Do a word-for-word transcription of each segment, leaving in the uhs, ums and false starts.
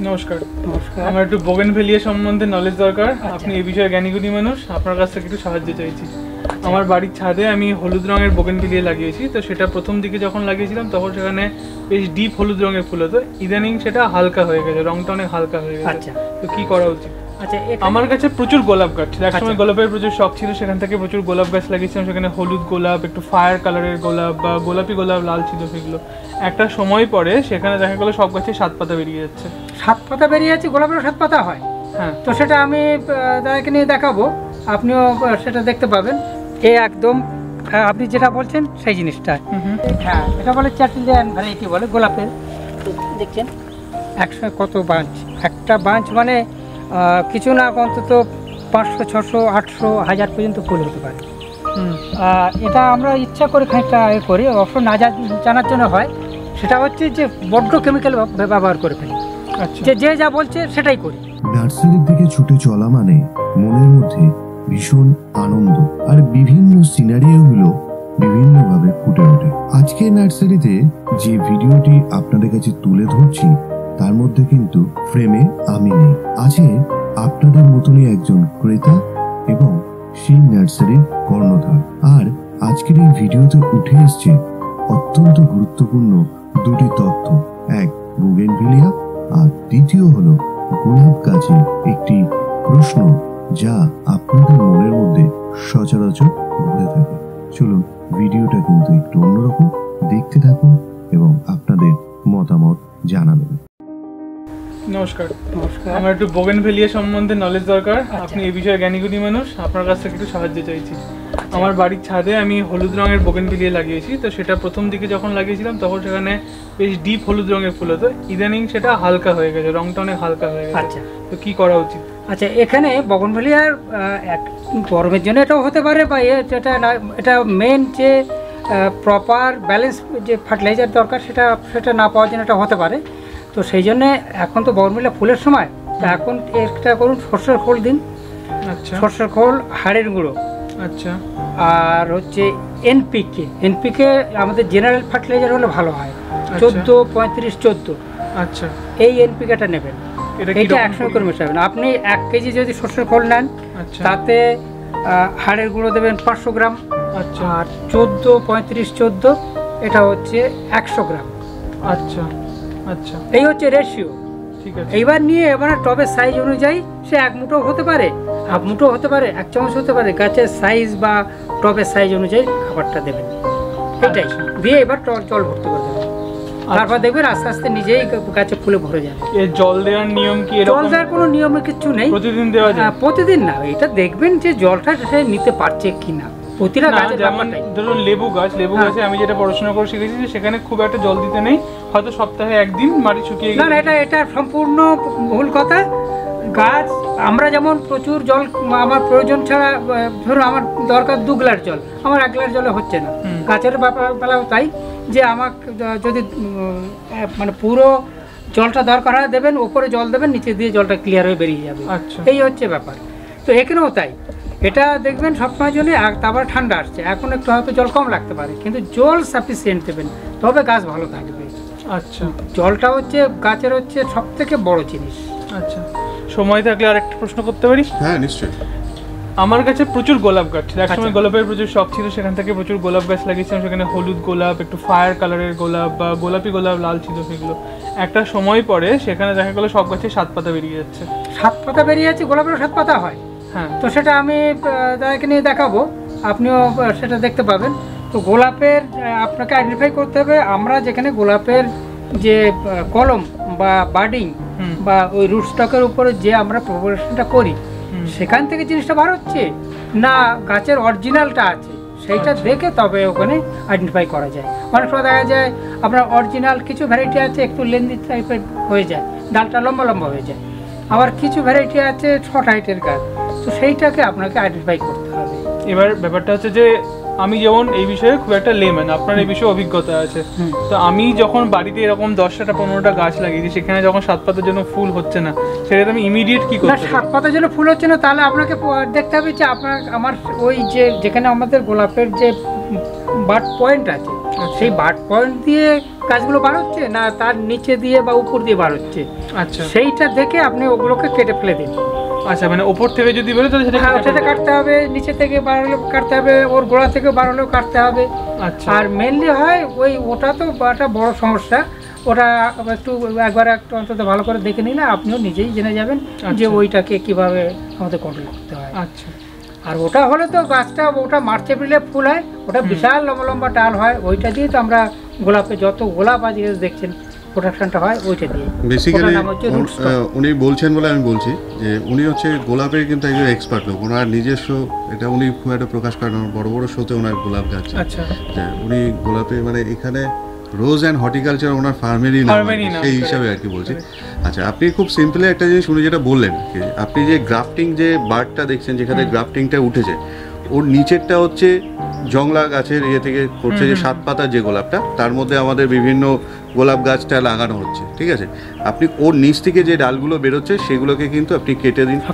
নমস্কার নমস্কার আমার একটু বোগেনভেলিয়া সম্বন্ধে নলেজ দরকার। আপনি এই বিষয়ে জ্ঞানীগুণী মানুষ, আপনার কাছ থেকে একটু সাহায্য চাইছি। আমার বাড়ির ছাদে আমি হলুদ রঙের বোগেনভেলিয়া লাগিয়েছি। তো সেটা প্রথম দিকে যখন লাগিয়েছিলাম তখন সেখানে বেশ ডিপ হলুদ রঙের ফুল হতো, ইদানিং সেটা হালকা হয়ে গেছে, রংটা অনেক হালকা হয়ে গেছে। তো কি করা উচিত? আচ্ছা, আমার কাছে প্রচুর গোলাপ গাছ ছিল, একসময় গোলাপের প্রচুর শখ ছিল, সেখান থেকে প্রচুর গোলাপ গাছ লাগিয়েছিলাম। সেখানে হলুদ গোলাপ, একটু ফায়ার কালারের গোলাপ বা গোলাপি গোলাপ লাল ছিল সেগুলো। একটা সময় পরে সেখানে দেখা গেলো সব গাছে সাত পাতা বেরিয়ে যাচ্ছে। সাত পাতা বেরিয়ে যাচ্ছে? গোলাপের সাত পাতা হয়? হ্যাঁ। তো সেটা আমি দাদাকে নিয়ে দেখাবো, আপনিও সেটা দেখতে পাবেন। এ একদম আপনি যেটা বলছেন সেই জিনিসটা। হ্যাঁ, এটা বলে চ্যাটেলিয়ান ভ্যারাইটি বলে গোলাপের। দেখছেন একশো কত বাঞ্চ, একটা বাঞ্চ মানে কিছু না অন্তত পাঁচশো ছশো আটশো হাজার পর্যন্ত ফুল হতে পারে। এটা আমরা ইচ্ছা করে খানিকটা এ করি, অবশ্য না জানার জন্য হয়। সেটা হচ্ছে যে বড্ড কেমিক্যাল ব্যবহার করে ফেলি, যে যে যা বলছে সেটাই করি। নার্সারির দিকে ছুটে চলা মানে মনের মধ্যে ভীষণ আনন্দ, আর বিভিন্ন সিনারিওগুলো বিভিন্নভাবে ফুটে ওঠে। আজকে নার্সারিতে যে ভিডিওটি আপনাদের কাছে তুলে ধরছি তার মধ্যে কিন্তু ফ্রেমে আমি নেই, আছে আপনাদের মতনই একজন ক্রেতা এবং সেই নার্সারির কর্ণধার। আর আজকের এই ভিডিওতে উঠে এসছে অত্যন্ত গুরুত্বপূর্ণ দুটি তথ্য, এক বোগেনভেলিয়া আর দ্বিতীয় হলো গোলাপ গাছের একটি প্রশ্ন যা আপনাদের মনের মধ্যে সচরাচর ঘুরে থাকে। চলুন ভিডিওটা কিন্তু একটু অন্যরকম, দেখতে থাকুন এবং আপনাদের মতামত জানাবেন। নমস্কার নমস্কার আমার একটু বোগেনভেলিয়া সম্বন্ধে নলেজ দরকার। আপনি এই বিষয়ে জ্ঞানীগুণী মানুষ, আপনার কাছ থেকে একটু সাহায্য চাইছি। আমার বাড়ির ছাদে আমি হলুদ রঙের বোগেনভেলিয়া লাগিয়েছি। তো সেটা প্রথম দিকে যখন লাগিয়েছিলাম তখন সেখানে বেশ ডিপ হলুদ রঙের ফুল হতো, ইদানিং সেটা হালকা হয়ে গেছে, রংটা অনেক হালকা হয়ে গেছে। আচ্ছা, তো কি করা উচিত? আচ্ছা, এখানে বোগেনভেলিয়ার এক গরমের জন্য এটাও হতে পারে, বা এটা এটা মেন যে প্রপার ব্যালেন্স যে ফার্টিলাইজার দরকার সেটা সেটা না পাওয়ার জন্য এটা হতে পারে। তো সেই জন্যে এখন তো বোগেনভেলিয়া ফুলের সময়, তো এখন একটা করুন সর্ষের খোল দিন। আচ্ছা, সর্ষের খোল, হাড়ের গুঁড়ো, আচ্ছা, আর হচ্ছে এনপিকে। এনপিকে আমাদের জেনারেল ফার্টিলাইজার হলে ভালো হয়, চোদ্দো পঁয়ত্রিশ চোদ্দো। আচ্ছা, এই এনপিকেটা নেবেন, এটা একসঙ্গে করে মেশাবেন। আপনি এক কেজি যদি সর্ষের খোল নেন তাতে হাড়ের গুঁড়ো দেবেন পাঁচশো গ্রাম। আচ্ছা, আর চোদ্দো পঁয়ত্রিশ চোদ্দো এটা হচ্ছে একশো গ্রাম। আচ্ছা আচ্ছা, এই হচ্ছে রেশিও। ঠিক আছে, এইবার নিয়ে এবার টবের সাইজ অনুযায়ী সে এক মুঠো হতে পারে, হাফ মুঠো হতে পারে, এক চামচ হতে পারে, গাছের সাইজ বা টবের সাইজ অনুযায়ী খাবারটা দেবেন। এটাই দিয়ে এবার জল ভর্তি করে দেবেন, তারপর দেখবেন আস্তে আস্তে নিজেই গাছে ফুলে ভরে যাবে। এই জল দেওয়ার নিয়ম কি? জল দেওয়ার কোনো নিয়মে কিছু নেই, প্রতিদিন দেওয়া যায়? প্রতিদিন না, এটা দেখবেন যে জলটা সে নিতে পারছে কিনা। প্রতিটা গাছে যেমন ধরুন লেবু গাছ, লেবু গাছে আমি যেটা পড়াশোনা করে শিখেছি যে সেখানে খুব একটা জল দিতে নেই, হয়তো সপ্তাহে একদিন মাটি শুকিয়ে গেলে। না, এটা এটা সম্পূর্ণ ভুল কথা। গাছ আমরা যেমন প্রচুর জল আমার প্রয়োজন ছাড়া, ধরুন আমার দরকার দু গ্লাস জল, আমার এক গ্লাস জলে হচ্ছে না। গাছের বেলাও তাই, যে আমাকে যদি মানে পুরো জলটা দরকার হয় দেবেন, ওপরে জল দেবেন, নিচে দিয়ে জলটা ক্লিয়ার হয়ে বেরিয়ে যাবে। আচ্ছা, এই হচ্ছে ব্যাপার। তো এখানেও তাই, এটা দেখবেন সবসময় জন্য। তারপর ঠান্ডা আসছে, এখন একটু হয়তো জল কম লাগতে পারে, কিন্তু জল সাফিসিয়েন্ট দেবেন, তবে গাছ ভালো থাকবে। আচ্ছা, জলটা হচ্ছে গাছের হচ্ছে সব থেকে বড় জিনিস। আচ্ছা, সময় থাকলে আরেকটা প্রশ্ন করতে পারি? হ্যাঁ, নিশ্চয়ই। আমার কাছে প্রচুর গোলাপ গাছ ছিল, একসময় গোলাপের প্রচুর শখ ছিল, সেখান থেকে প্রচুর গোলাপ গাছ লাগিয়েছিলাম। সেখানে হলুদ গোলাপ, একটু ফায়ার কালারের গোলাপ বা গোলাপি গোলাপ লাল ছিল সেগুলো। একটা সময় পরে সেখানে দেখা গেলো সব গাছে সাত পাতা বেরিয়ে যাচ্ছে। সাত পাতা বেরিয়ে যাচ্ছে? গোলাপের সাত পাতা হয়? হ্যাঁ। তো সেটা আমি দাদাকে নিয়ে দেখাবো, আপনিও সেটা দেখতে পাবেন। তো গোলাপের আপনাকে আইডেন্টিফাই করতে হবে, আমরা যেখানে গোলাপের যে কলম বা বার্ডিং বা ওই রুট স্টকের উপরে যে আমরা প্রপারেশনটা করি, সেখান থেকে জিনিসটা বার হচ্ছে না গাছের অরিজিনালটা আছে, সেইটা দেখে তবে ওখানে আইডেন্টিফাই করা যায়। অনেক সময় দেখা যায় আপনার অরিজিনাল কিছু ভ্যারাইটি আছে একটু লেন্দি টাইপের হয়ে যায়, ডালটা লম্বা লম্বা হয়ে যায়, আবার কিছু ভ্যারাইটি আছে শর্ট হাইটের গাছ, তো সেইটাকে আপনাকে আইডেন্টিফাই করতে হবে। এবার ব্যাপারটা হচ্ছে যে আমি যেমন এই বিষয়ে খুব একটা লেম্যান, আপনার এই বিষয়ে অভিজ্ঞতা আছে, তো আমি যখন বাড়িতে এরকম দশটা পনেরোটা গাছ লাগিয়েছি, সেখানে যখন সাত পাতার জন্য ফুল হচ্ছে না, সেটা আমি ইমিডিয়েট কি করব? সাত পাতার জন্য ফুল হচ্ছে না, তাহলে আপনাকে দেখতে হবে যে আপনার আমার ওই যে যেখানে আমাদের গোলাপের যে বার্ড পয়েন্ট আছে, সেই বার্ড পয়েন্ট দিয়ে গাছগুলো বার হচ্ছে না তার নিচে দিয়ে বা উপর দিয়ে বার হচ্ছে, আচ্ছা সেইটা দেখে আপনি ওগুলোকে কেটে ফেলে দিন। আচ্ছা, মানে ওপর থেকে যদি বেরোয় তাহলে সেটা হ্যাঁ, সেটা কাটতে হবে, নিচে থেকে বার হলেও কাটতে হবে, ওর গোড়া থেকে বার হলেও কাটতে হবে। আচ্ছা, আর মেনলি হয় ওই ওটা তো একটা বড় সমস্যা, ওটা একটু একবার একটু অন্তত ভালো করে দেখে নিলে আপনিও নিজেই জেনে যাবেন যে ওইটাকে কিভাবে আমাদের কন্ট্রোল করতে হয়। আচ্ছা, আর ওটা হলে তো গাছটা ওটা মার্চ এপ্রিলে ফুল হয়, ওটা বিশাল লম্বা লম্বা ডাল হয়, ওইটা দিয়ে তো আমরা গোলাপে যত গোলাপ আজকে দেখছেন প্রোডাকশনটা হয় ওইটা দিয়ে। বেসিক্যালি উনি বলছেন বলে আমি বলছি যে উনি হচ্ছে গোলাপের কিন্তু একজন এক্সপার্ট লোক, ওনার নিজস্ব এটা উনি খুব একটা প্রকাশ করেন, বড় বড় শোতে ওনার গোলাপ গাছ। আচ্ছা, উনি গোলাপে মানে এখানে রোজ অ্যান্ড হর্টিকালচার ওনার ফার্মেরই নাম, সেই হিসাবে আর কি বলছি। আচ্ছা, আপনি খুব সিম্পলি একটা জিনিস উনি যেটা বললেন, আপনি যে গ্রাফটিং যে বার্ডটা দেখছেন যেখানে গ্রাফটিংটা উঠেছে, ওর নিচেরটা হচ্ছে জংলা গাছের ইয়ে থেকে করছে যে সাত পাতার যে গোলাপটা, তার মধ্যে আমাদের বিভিন্ন গোলাপ গাছটা লাগানো হচ্ছে, ঠিক আছে। আপনি ওর নিচ থেকে যে ডালগুলো বেরোচ্ছে সেগুলোকে কিন্তু আপনি কেটে দিন।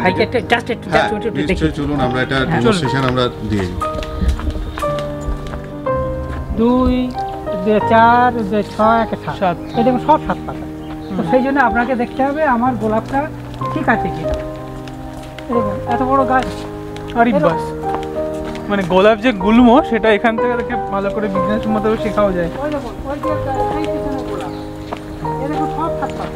চলুন আমরা এটা ডেমনস্ট্রেশন আমরা দিয়ে দিই। দুই চার ছয় এক সাত, এই দেখুন সব সাত পাতা। তো সেই জন্য আপনাকে দেখতে হবে আমার গোলাপটা ঠিক আছে কিনা। দেখুন এত বড় গাছ, আরে বাস, মানে গোলাপ যে গুল্ম সেটা এখান থেকে দেখে ভালো করে বিজনেস মতো শেখাও যায়। ওই দেখুন ওই যে এই পিছনে গোলাপ, এই দেখুন সব সাত পাতা।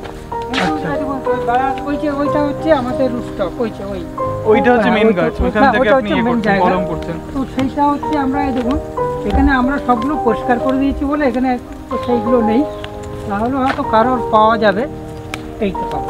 ওই যে ওইটা হচ্ছে আমাদের রুস্টক, ওই যে ওই ওইটা হচ্ছে মেন গাছ, ওইখান থেকে আপনি ইয়ে করছেন, গরম করছেন। তো সেইটা হচ্ছে আমরা এই দেখুন এখানে আমরা সবগুলো পরিষ্কার করে দিয়েছি বলে এখানে সেইগুলো নেই, তাহলে হয়তো কারোর পাওয়া যাবে। এইটা পাবো,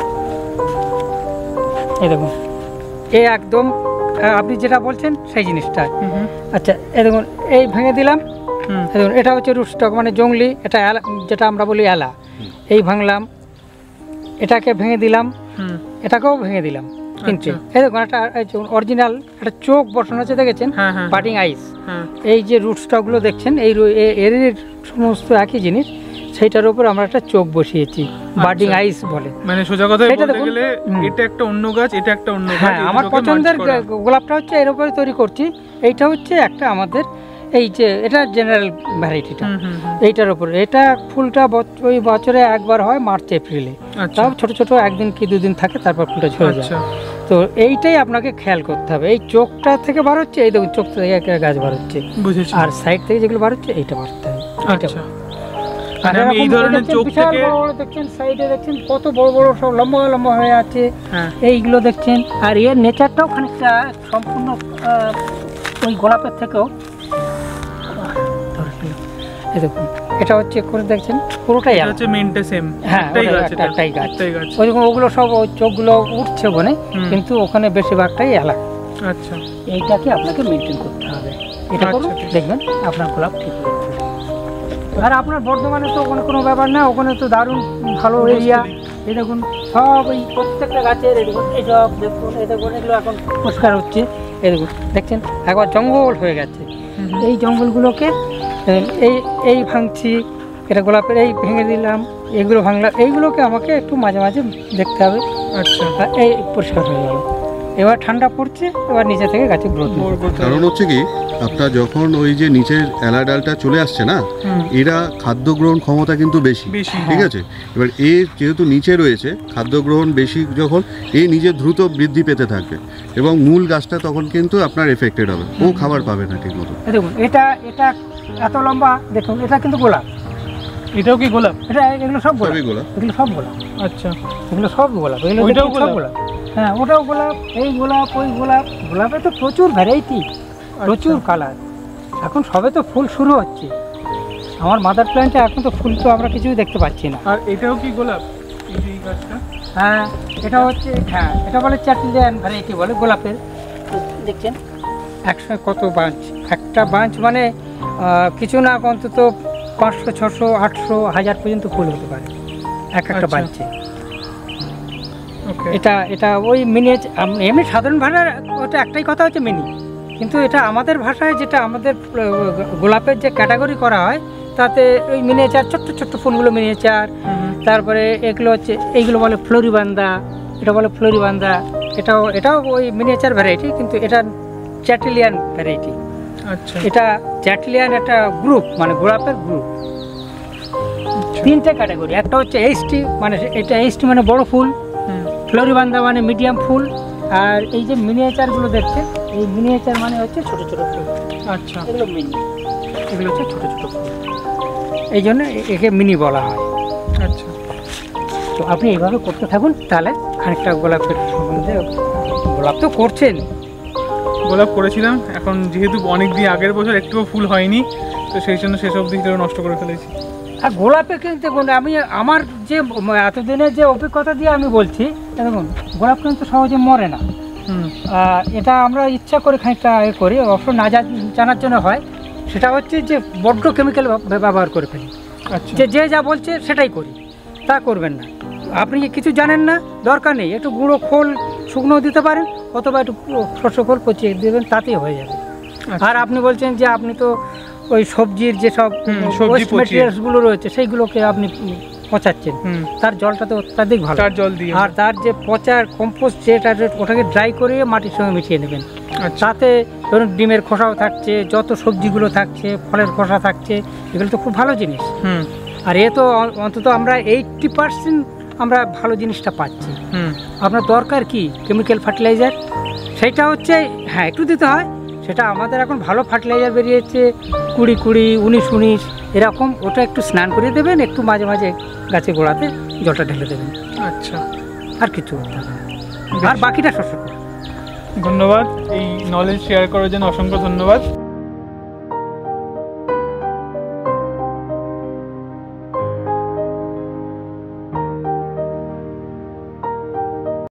এই দেখুন এই একদম আপনি যেটা বলছেন সেই জিনিসটা। আচ্ছা, এই দেখুন এই ভেঙে দিলাম, দেখুন এটা হচ্ছে রুস্টক মানে জংলি, এটা যেটা আমরা বলি এলা, এই ভাঙলাম, এটাকে ভেঙে দিলাম, এটাকেও ভেঙে দিলাম। কিন্তু এই দেখুন একটা অরিজিনাল একটা চোখ বসানো আছে দেখেছেন, বাডিং আইস, এই যে রুট স্টকগুলো দেখছেন এই এর সমস্ত একই জিনিস, সেইটার উপর আমরা একটা চোখ বসিয়েছি, বাডিং আইস বলে। মানে সোজা কথা বলতে গেলে এটা একটা অন্য গাছ, এটা একটা অন্য গাছ। হ্যাঁ, আমার পছন্দের গোলাপটা হচ্ছে এর উপরে তৈরি করছি, এইটা হচ্ছে একটা আমাদের এই যে এটা জেনারেল ভ্যারাইটিটা, এইটার উপরে এটা ফুলটা ওই বছরে একবার হয় মার্চ এপ্রিলে, তাও ছোট ছোট একদিন কি দুদিন থাকে, তারপর ফুলটা ঝরে যায়। তো এইটাই আপনাকে খেয়াল করতে হবে, এই চোখটা থেকে বার হচ্ছে, এই দেখুন চোখ থেকে একটা গাছ বার হচ্ছে, আর সাইড থেকে যেগুলো বার হচ্ছে এইটা বাড়তে হবে। আচ্ছা, আর আমি এই ধরনের চোখ থেকে দেখছেন সাইডে দেখছেন কত বড় বড় সব লম্বা লম্বা হয়ে আছে, এইগুলো দেখছেন। আর এর নেচারটাও খানিকটা সম্পূর্ণ ওই গোলাপের থেকেও, দেখুন এটা হচ্ছে করে দেখছেন পুরোটাই হচ্ছে মেনটা সেম, হ্যাঁ একটাই গাছ, ওই রকম ওগুলো সব ওই চোখগুলো উঠছে ওখানে, কিন্তু ওখানে বেশিরভাগটাই এলাকা। আচ্ছা, এইটাকে আপনাকে মেনটেন করতে হবে, এটা করুন দেখবেন আপনার গোলাপ ঠিক হয়ে যাবে। আর আপনার বর্ধমানে তো ওখানে কোনো ব্যাপার না, ওখানে তো দারুণ ভালো এরিয়া। এই দেখুন সব এই প্রত্যেকটা গাছের এই দেখুন এইসব দেখুন, এই দেখুন এগুলো এখন পরিষ্কার হচ্ছে, এই দেখুন দেখছেন একবার জঙ্গল হয়ে গেছে, এই জঙ্গলগুলোকে এই এই ভাঙছি, এটা গোলাপের এই ভেঙে দিলাম, এইগুলো ভাঙলাম, এইগুলোকে আমাকে একটু মাঝে মাঝে দেখতে হবে। আচ্ছা, এই পরিষ্কার হয়ে গেল, এবার ঠান্ডা পড়ছে, এবার নিচে থেকে গাছে গ্রোথ। কারণ হচ্ছে কি আপনার যখন ওই যে নিচের এলা ডালটা চলে আসছে না, এরা খাদ্য গ্রহণ ক্ষমতা কিন্তু বেশি, ঠিক আছে। এবার এ যেহেতু নিচে রয়েছে, খাদ্য গ্রহণ বেশি, যখন এ নিজে দ্রুত বৃদ্ধি পেতে থাকবে এবং মূল গাছটা তখন কিন্তু আপনার এফেক্টেড হবে, ও খাবার পাবে না ঠিক মতো। দেখুন এটা এটা এত লম্বা, দেখুন এটা কিন্তু গোলাপ, এটাও কি গোলাপ? এটা এগুলো সব গোলাপ, এগুলো সব গোলাপ। আচ্ছা, এগুলো সব গোলাপ, এগুলো সব গোলাপ। হ্যাঁ, ওটাও গোলাপ, এই গোলাপ, ওই গোলাপ। গোলাপে তো প্রচুর ভ্যারাইটি, প্রচুর কালার। এখন সবে তো ফুল শুরু হচ্ছে, আমার মাদার প্ল্যান্টে এখন তো ফুল তো আমরা কিছুই দেখতে পাচ্ছি না। আর এটাও কি গোলাপ? এই গাছটা, হ্যাঁ এটা হচ্ছে, হ্যাঁ এটা বলে চ্যাটলিয়ান ভ্যারাইটি বলে গোলাপের। দেখছেন একশো কত বাঞ্চ, একটা বাঞ্চ মানে কিছু না অন্তত পাঁচশো ছশো আটশো হাজার পর্যন্ত ফুল হতে পারে এক একটা বাঞ্চে। এটা এটা ওই মিনিয়েচার, এমনি সাধারণ ভাষার ওটা একটাই কথা হচ্ছে মিনি, কিন্তু এটা আমাদের ভাষায় যেটা আমাদের গোলাপের যে ক্যাটাগরি করা হয় তাতে ওই মিনিয়েচার ছোট্ট ছোট্ট ফুলগুলো মিনিয়েচার, তারপরে এগুলো হচ্ছে এইগুলো বলে ফ্লোরিবান্দা, এটা বলে ফ্লোরিবান্দা, এটাও এটাও ওই মিনিয়েচার ভ্যারাইটি, কিন্তু এটা চ্যাটলিয়ান ভ্যারাইটি। আচ্ছা, এটা চ্যাটলিয়ান একটা গ্রুপ, মানে গোলাপের গ্রুপ। আচ্ছা তিনটে ক্যাটাগরি। একটা হচ্ছে এইচটি, মানে এটা এইচটি মানে বড় ফুল, হুম ফ্লোরিবান্দা মানে মিডিয়াম ফুল, আর এই যে মিনিয়েচারগুলো দেখছেন, এই মিনিয়েচার মানে হচ্ছে ছোট ছোট ফুল। আচ্ছা এগুলো মিনি, এগুলো হচ্ছে ছোট ছোট ফুল, এই জন্য এ- একে মিনি বলা হয়। আচ্ছা তো আপনি এইভাবে করতে থাকুন, তাহলে খানিকটা গোলাপের সম্বন্ধে, গোলাপ তো করছেন, গোলাপ করেছিলাম, এখন যেহেতু অনেক দিন আগের বছর একটুও ফুল হয়নি, তো সেই জন্য সেসব দিকটা নষ্ট করে ফেলেছি। আর গোলাপে কিন্তু দেখুন, আমি আমার যে এতদিনের যে অভিজ্ঞতা দিয়ে আমি বলছি, দেখুন গোলাপ কিন্তু সহজে মরে না। হুম আহ, এটা আমরা ইচ্ছা করে খানিকটা এ করি, অবশ্য না জা- জানার জন্য হয়, সেটা হচ্ছে যে বড্ড কেমিক্যাল ব্যবহার করে ফেলি, আচ্ছা যে যে যা বলছে সেটাই করি, তা করবেন না। আপনি কিছু জানেন না, দরকার নেই, একটু গুঁড়ো খোল শুকনো দিতে পারেন, অথবা একটু শস্য খোল পচিয়ে দেবেন, তাতেই হয়ে যাবে। আচ্ছা। আর আপনি বলছেন যে আপনি তো ওই সবজির যেসব হুম, সবজি ওয়েস্ট পচিয়ে। মেটেরিয়ালসগুলো রয়েছে সেইগুলোকে আপনি পচাচ্ছেন, হুম তার জলটা তো অত্যাধিক ভালো, তার জল দিয়ে আর তার যে পচার কম্পোস্ট যেটা, ওটাকে ড্রাই করে মাটির সঙ্গে মিশিয়ে নেবেন। আচ্ছা তাতে ধরুন ডিমের খোসাও থাকছে, যত সবজিগুলো থাকছে, ফলের খোসা থাকছে, এগুলো তো খুব ভালো জিনিস। হুম আর এ তো অ- অন্তত আমরা এইটটি পার্সেন্ট আমরা ভালো জিনিসটা পাচ্ছি। হুম আপনার দরকার কি কেমিক্যাল ফার্টিলাইজার, সেটা হচ্ছে হ্যাঁ একটু দিতে হয়, সেটা আমাদের এখন ভালো ফার্টিলাইজার বেরিয়েছে কুড়ি কুড়ি উনিশ উনিশ এরকম, ওটা একটু স্নান করিয়ে দেবেন, একটু মাঝে মাঝে গাছে গোড়াতে জলটা ঢেলে দেবেন, আচ্ছা আর কিছু করতে হবে না। আর বাকিটা শস্য করুন। ধন্যবাদ, এই নলেজ শেয়ার করার জন্য অসংখ্য ধন্যবাদ।